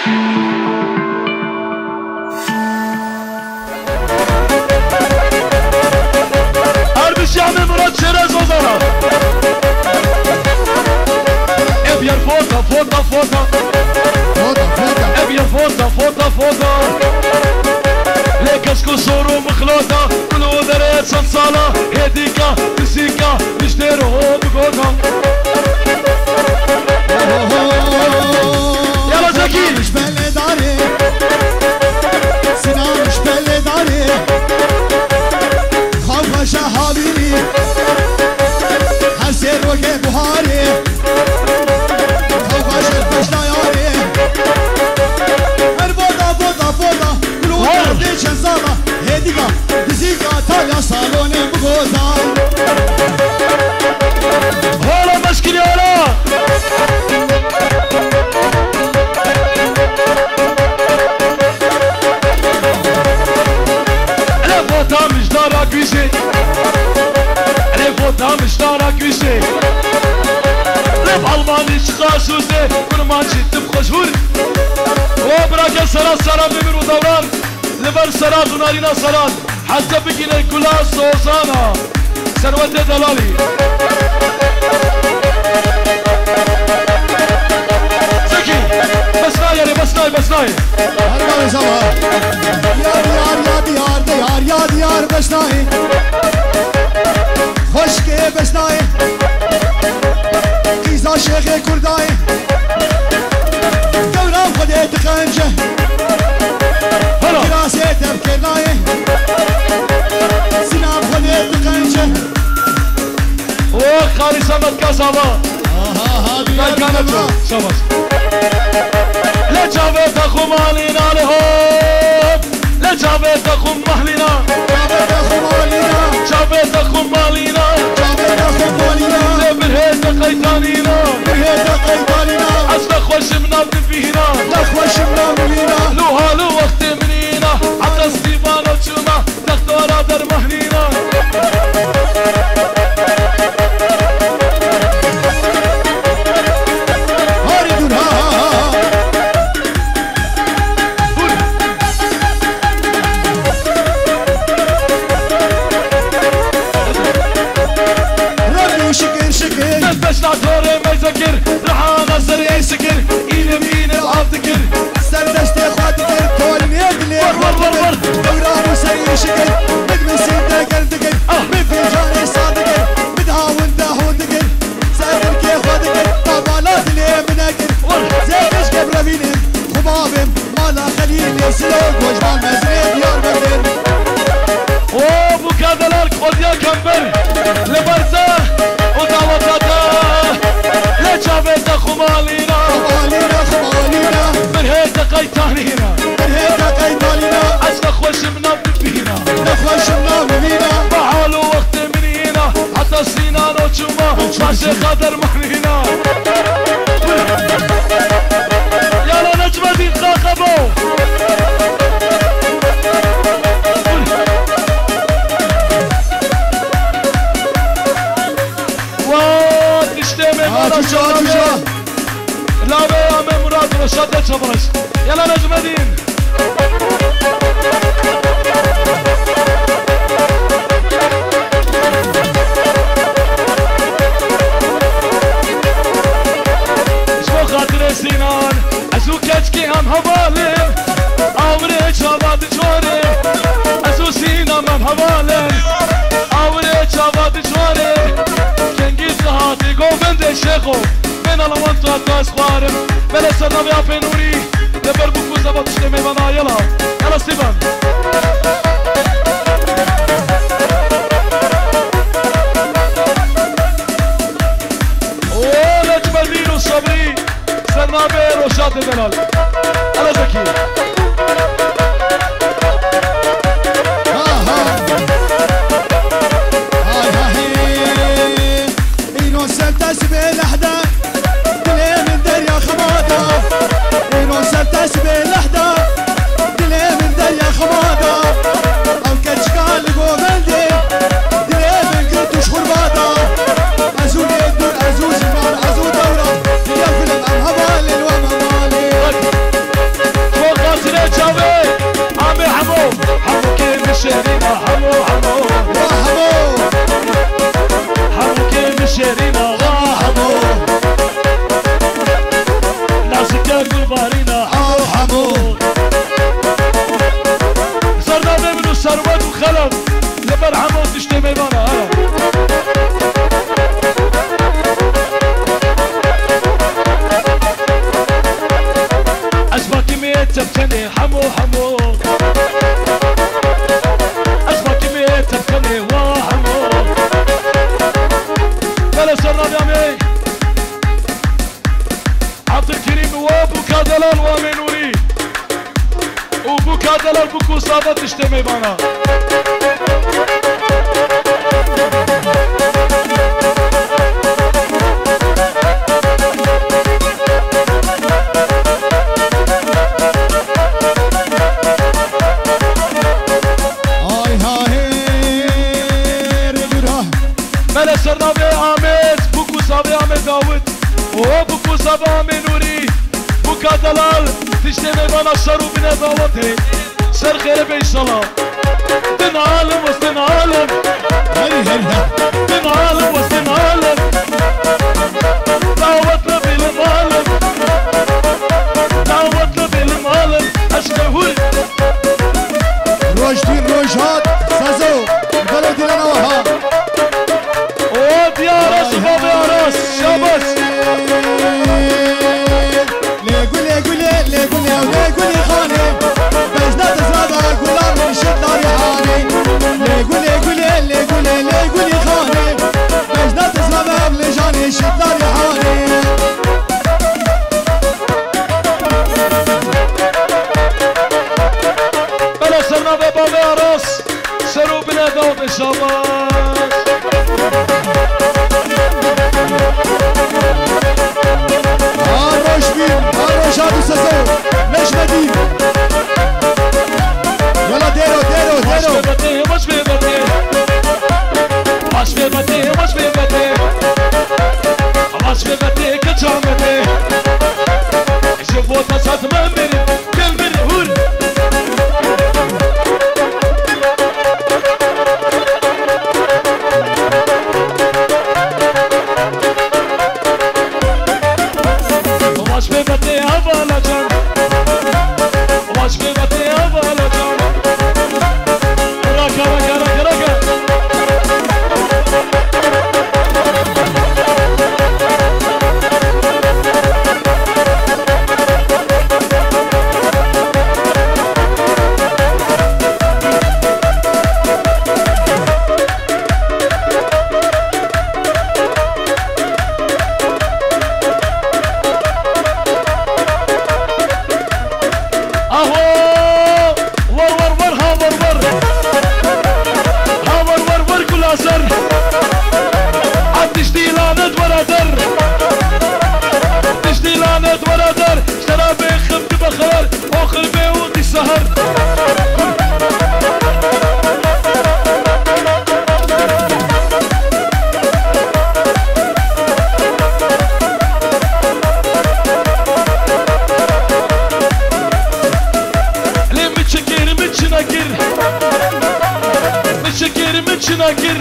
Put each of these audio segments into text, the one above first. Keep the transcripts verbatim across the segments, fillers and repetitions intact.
Erbiş Yami Murat Çerez Ozan'a Ebyer foto foto foto Foto foto Ebyer foto foto foto ليكش كسور ومخلوطة كل ودريت صنصالة هديكا تسيكا نشتريهم بقوطة يلا زكي مش بلي داري سنان مش بلي داري خوفا شهابيني حسين وكي بهاري خوفا شرفش دياري البوطة بوطة بوطة كل ودريت صنصالة هديكا تسيكا تاليا صالوني بقوطة هلا مشكلة هلا فوتا مش دارا كويسي انا فوتا مش دارا كويسي لف الماني شخاصوزي كل ما جيت بخشور وبراك سرات سرات بمر ودوران لبر سرات ونارينا سرات حتى بقينا كلها صوصانا سنوات دلالي زكي بس ناي بس ناي بس ناي هربا زوا يا ديار يا ديار ديار يا ديار بشناي خشكي بشناي قيزا شيخي كرداي دوران خديت خنجة كراسي تبكرناي سناب خديت خنجة وخالي سمت كاسابا اها هذه كانت شاباش لا جابت اخو مالينا لهوب لا جابت اخو مهلنا جابت اخو مالينا جابت اخو مالينا جابت اخو مالينا برهيت قيتانينا برهيت قيتانينا اصلا خوش منا بفينا لا خوش منا بفينا لو هالو وقت منينا حتى ستيبانا وشوما دكتورا در مهنينا بس نعطوري ما يذكر رحانا سريع سكر إيني بإيني العاطكر سردشت خاطكر كل ميدلي ور دوران وسريع شكر مد من سيدة قلدكر من فنجاني صادكر مدهاون داهون دكر سردر كي خاطكر طابالات لي مناكر زيدش قبل بينهم خبابهم مالا خليل يسلوك وجبان مزرين ديار بردين اوه بوكادلار خوديا كمبر لبرزه ودعوتاتا لجابت خمالينا خمالينا خمالينا من هيك قيتانينا من هيك قيتانينا عشنا خوش منا بفينا نخوش منا بفينا بحالو وقت منينا حتى سينان وشوما ماشي خادر مهنينا يلا نجمة دي تراقبوا لا يا من مراد رشاد شبرش يلا نجم دين شو خاطر سينان ازو كاتكي هم هبالين عمري شباب جواري ازو سينان هم هبالين عمري شباب جواري كنجيز هاتي قوفند الشيخو من الوانتو تاسخوارم بلا سرنا بيا فنوري لبر بوكو زبط شتمي بنا يلا يلا ستيفان اوه نجم الدين والصبري سرنا بيا رشاد الدلال يلا زكي تسبي لحدا دلي من دريا خمادا او كتشكال قومندي دلي من قرطوش خربادا ازو يدور ازو زمان ازو دورة يا فيلم ام هبالي وام هبالي قول بارينا حمو حمو صرنا منو ثروت وخلف لبر حمو تشتي ميمانا أسمع كمية تبتني حمو حمو أسمع كمية تبتني وحمو بلا صرنا بيامي عبد الكريم وابو كادلال وامينوري وبو كادلال بوكو صابت تشتمي بانا هاي هاي رجرها ملا صرنا بيامي بوكو صابي عمي داود وبوكو صابي امينوري بو كادلال تشتمي بانا شرو بنا داوتي سر خير بيشلا دن عالم وسن عالم هاي هاي دن عالم وسن عالم دعوتنا بالمعلم دعوتنا بالمعلم اشكهول روشتين روشات سازو بلدي لنا وها ود يا راس بابا يا راس شابس ليقول ليقول ليقول ليقول خاني بجنات زادا غلام من شد ريحاني ليقول ليقول ليقول ليقول خاني بجنات زادا بلجاني شد ريحاني بلا صرنا بابا يا راس سروا بنا داود الشابس هاروش بين هاروش هادو سازو ليش مدين يلا ديرو ديرو مش ديرو بيبتي مش بيبتي مش بيبتي مش بيبتي مش بيبتي كتشامتي شوفوا تصاد من مري كل من هول مش بيبتي هبالا جان مش بيبتي هبالا جان راكا راكا راكا راكا اهو ور ور ور ها ور ور ها ور ور ور كل اثر عدش ديلانت ولا در عدش ديلانت ولا در اشترى بخبت بخار اخر بيوت السهر ليه متشكر متشنكر متشكر متشنكر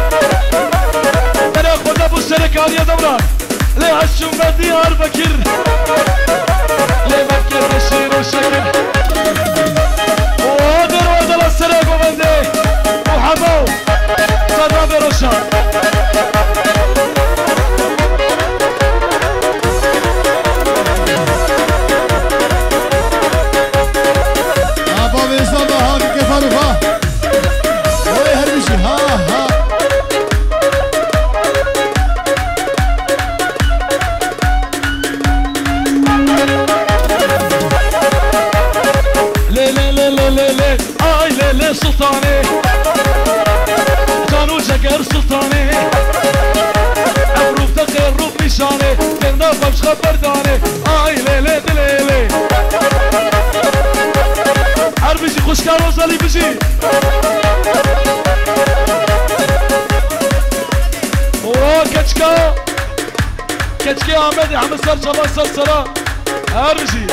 انا خد ابو السركان يا دوران ليه هالشم بديار بكر ليه بكر بشير وشكر وقدر وقدر السرق وبندي وحمو صدى برشا ابا بيصابه هاك كفرفه وي هربشي ها ها ليه ليه ليه ليه ليه ليه اي ليه ليه سلطاني كانوا جقر سلطاني عبروف تقير روف نشاني كنا فمش خبرداني اي ليه ليه ليه ليه عربيجي خوش كاروزالي بيجي اوه كتشكا كتشكي احمد احمد سر شباب سر سرا عربيجي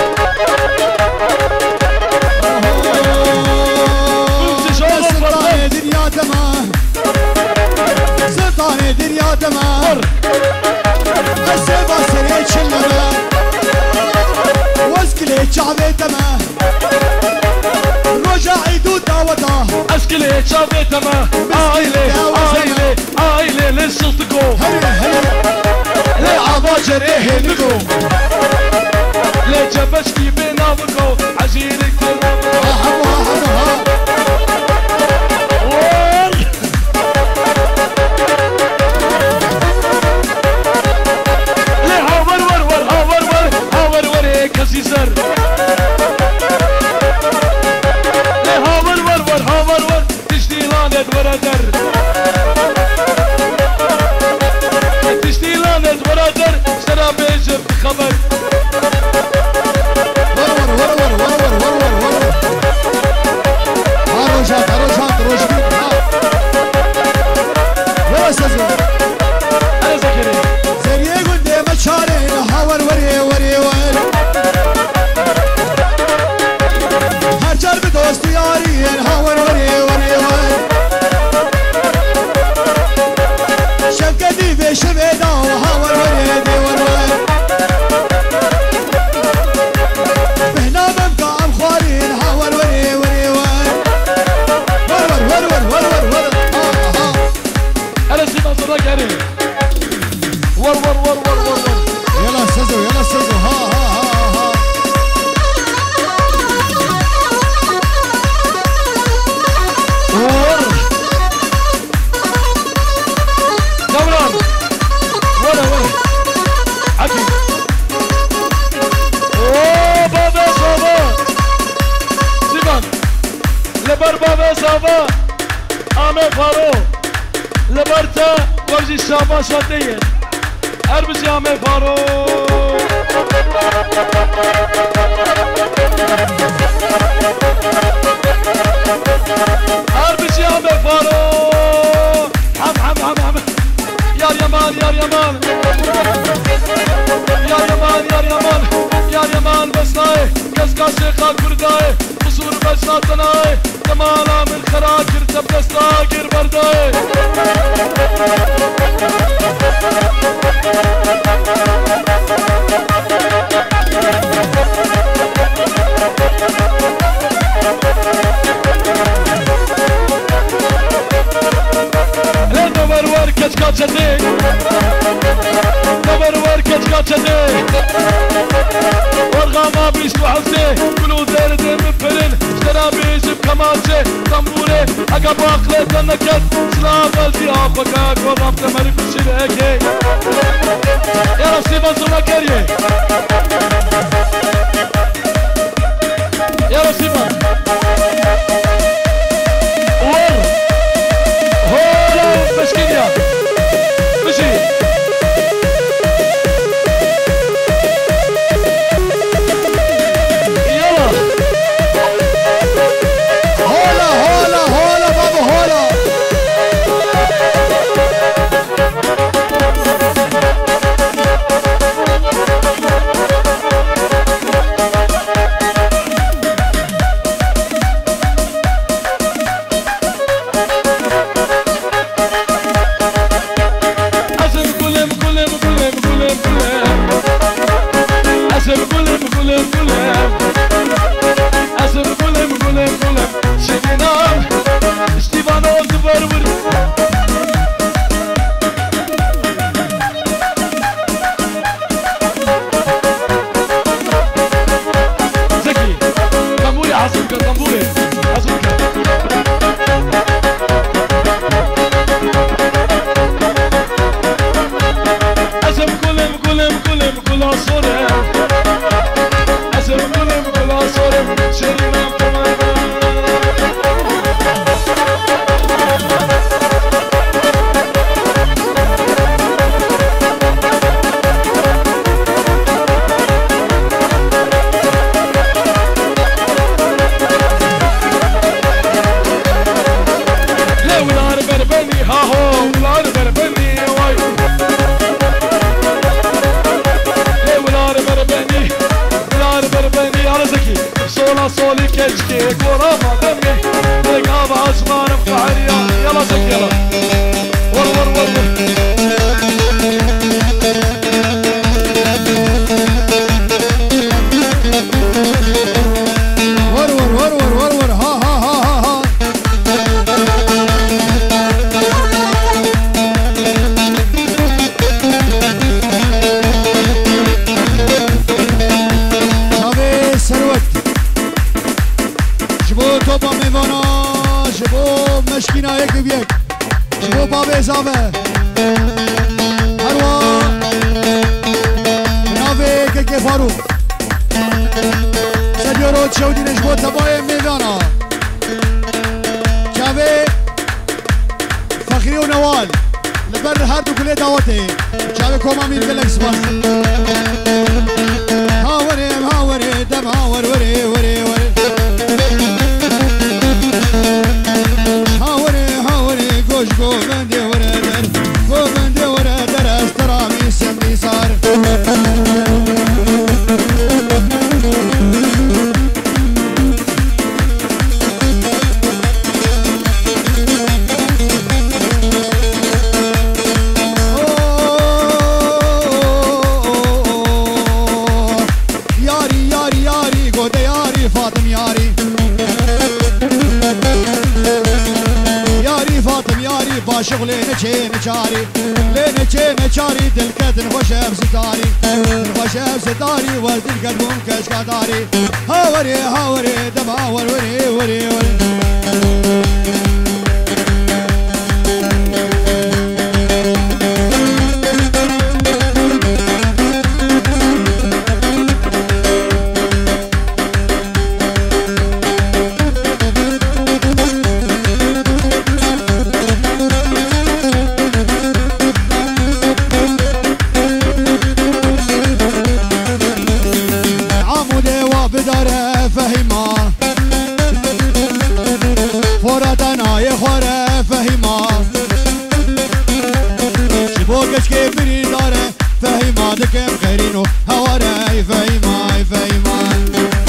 سلطاني دنيا تمام سلطاني دنيا تمام السبع سريت شلنا شعبتما رجع عيدو دعوته اسكلي شعبتما عايلة عايلة عايلة للسلطقو هلا هلا لعباجر ايه نقو لجبشكي بنابقو عزيرك تنابقو هاها هاها كسيسر لها ور ور ور ها ور ور تشتي لانت ورادر تشتي لانت ورادر سرا بيجب خبر ور ور ور ور ور ور ور ور ور هاروشات هاروشات روشبين ها ولا سزو انا زكري زريه قدام الشارين ها ور وري وري ور دوست یاری هاور وری وری وری شکدی به شبدا هاور وری دی ور ور بهنامم قام خوارین هاور وری وری ور ور ور ور ور ور ور ها انا سيما صدا كريم ور ور ور ور ور يلا سزو يلا سزو ها ها ها ور دوران ولا ولا عكي اوه بابا صابا سيبان لبر بابا صابا عامل فارو لبرتا ورجي الشابا شواتية اربجي عامل فارو اربجي عامل فارو حم حم حم حم يا يمان يا يمان يا يمان يا يمان يا يمان بسناي كسكا شيخا كرداي قصور بساتناي تمالا من خراكر تبدستاكر برداي دور ور کچکا چده دور ور کچکا چده ورغاما بیست و حفته کلو درد مفرن اشترا بیجب کمالچه تنبوره اگا باقله تنکت سلام بلدی آفکا کورم تمری بشیر اکی یا رفتی منظومه کریه یا رفتی من ور هولا مشكلة مشي يلا هولا هولا هولا بابا هولا يلا سروت جبو توبا میوانا جبو مشکینا یک بیک جبو بابه زاوه هروا ناوه که فاروق سدیارو چودی نجبو تبای میوانا چاوه فخری و نوال لبر هر دو کلی دعوته چاوه کوما میر گلک سپاس هاوره هاوره دم هاور وره وره وره هاوره هاوره گوش گو بنده وره در گو بنده وره در استرامی سمری سار شغلي نجي نجاري لنجي نجاري دلكد نخشب ستاري نخشب ستاري ورد القدوم كشكاداري هاوري هاوري دم هاور وري وري وري دكم خيرينو هواراي فايماي فايماي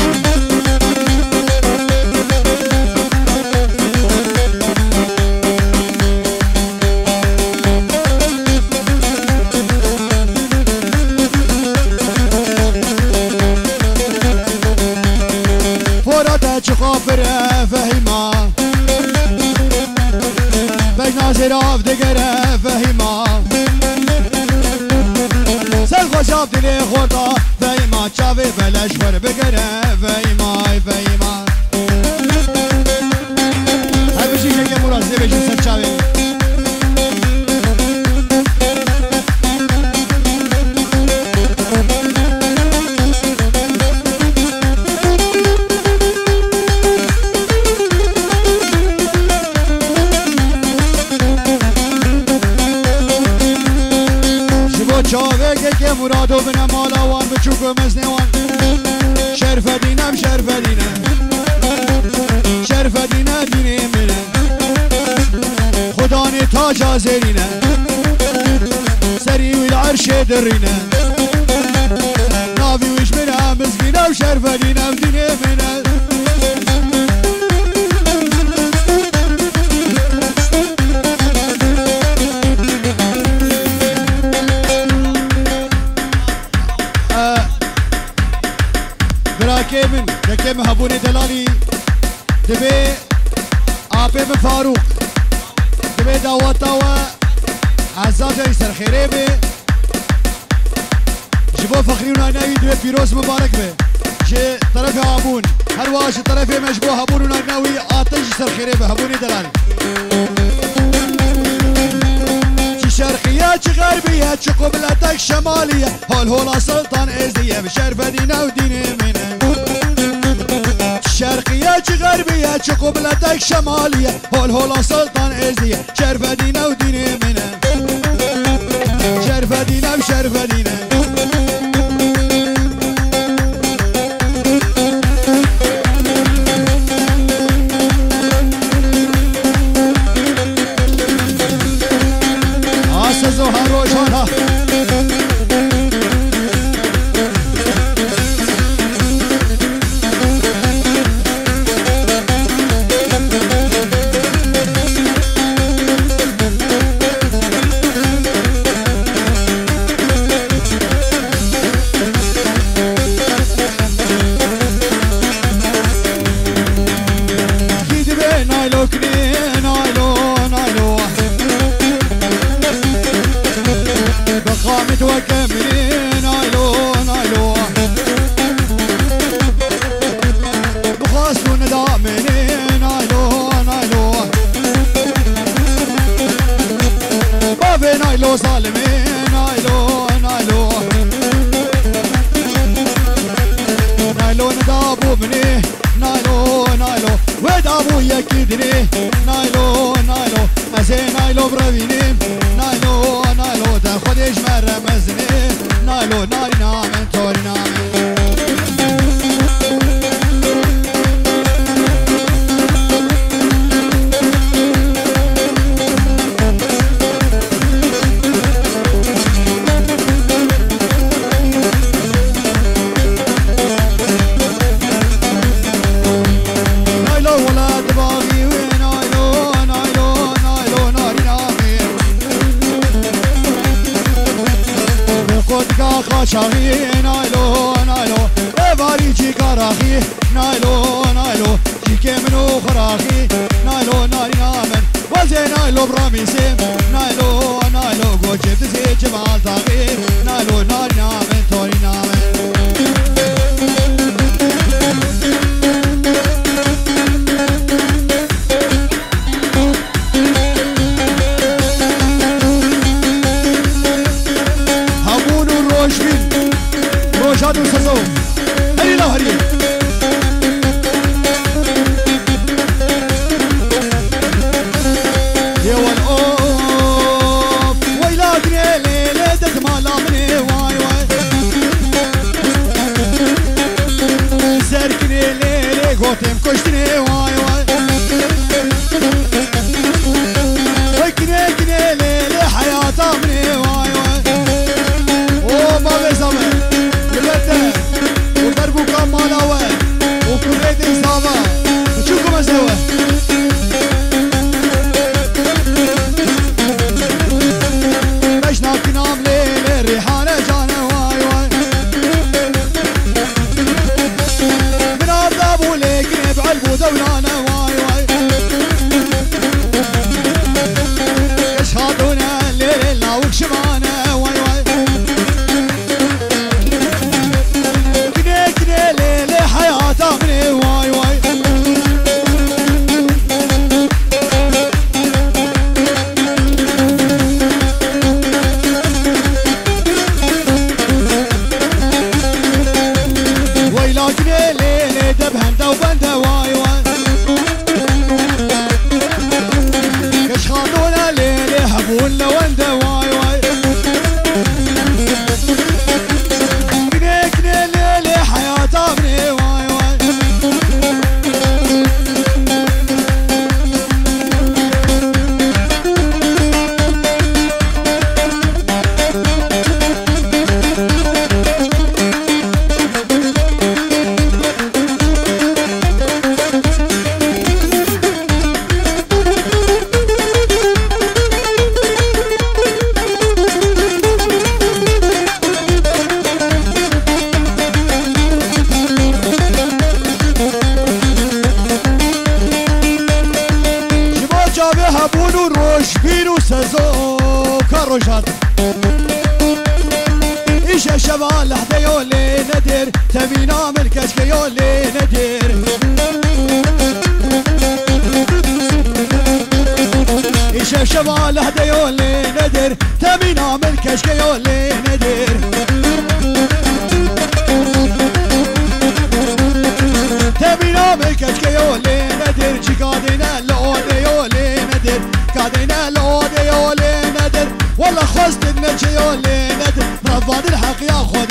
فورتا شخافر فايما بجنا زراف دقرا فايما خوشاب دلی خوردا فایما چاوی بلش ور بگره فایما فایما های بشی که مرازه بشی سر چاوی که مرادو بنا مالا وان بچوکو مزنوان شرف دینم شرف دینم شرف دینه دینه منه خدا نی تاج آزرینه سری ویل عرش درینه ناوی ویش منه مزگینم شرف دینم دینه منه من دكم هبوني دلالي دبي آبي من فاروق دبي داوتا و عزاز يسر خيري بي جبو فخري ونعناوي دبي فيروز مبارك بي جي طرف هابون هر واش طرف مجبو هبون ونعناوي آتش يسر خيري بي هبوني دلالي شرقية غربية قبلتك شمالية هول هولا سلطان ازدية بشرف دينا وديني منه شرقية غربية قبلتك شمالية هول هولا سلطان ازدية شرف دينا وديني منه شرف دينا بشرف دينا نايلو ظالمين نايلو نايلو نايلو ندابو بني نايلو نايلو ودابو يكيدني نايلو نايلو ازي نايلو برويني نايلو نايلو دا خودش مرمزني نايلو ناري نامن توري نامن شاغي نايلو نايلو افاري جي كراخي نايلو نايلو جي منو خراخي نايلو ناري نامن وزي نايلو براميسي نايلو نايلو قوجي بزي جمال طاغي نايلو ناري نامن توري نامن روشادو سزو هري لا هري يوان اوف ويلا قريلي ليدت مالا مني واي واي زرقني ليلي قوتم كشتني واي واي وكني كني ليلي حياتا مني واي واي او ما بزمن وضربوا كمان اول وكريت اصابه شوفوا ما سوى مشنا كنام ليل الريحانه جانا واي واي من ابو ليك بعلبو دولانا واي واي يشهدونا الليل لا وكشمانه واي واي مني واي واي ويلاقني ليلي دبهنده وبنده واي واي كشخاطونا ليلي هبون لونده واي واي كني كني ليلي حياته مني واي هبونو روش بينو سزو كروجات إيش الشباب لحظة يولي ندير تبينا من كشك يولي ندير إيش الشباب لحظة يولي ندير تبينا من كشك يولي ندير تبينا من كشك يولي ندير شكادنا لودي يولي ندير كادينا لودي يولي ندير والله خست النجي يولي ندير رفض الحق ياخذ